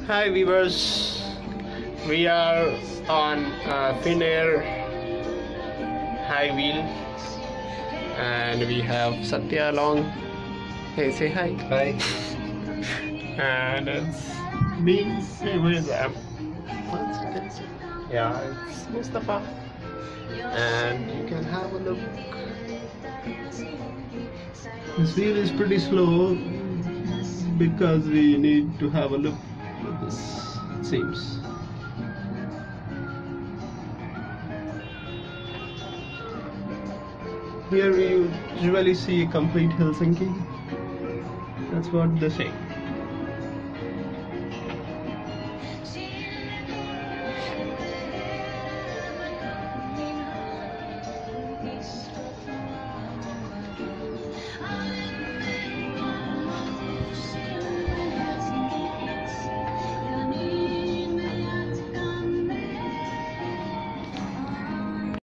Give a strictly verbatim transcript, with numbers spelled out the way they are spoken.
Hi viewers, we are on uh, Finnair Highwheel and we have Satya along. Hey, say hi. Hi. And it's me. Hey, where is that? Yeah, it's Mustafa. And you can have a look. This wheel is pretty slow because we need to have a look at this, it seems. Here we usually see a complete Helsinki. That's what they say.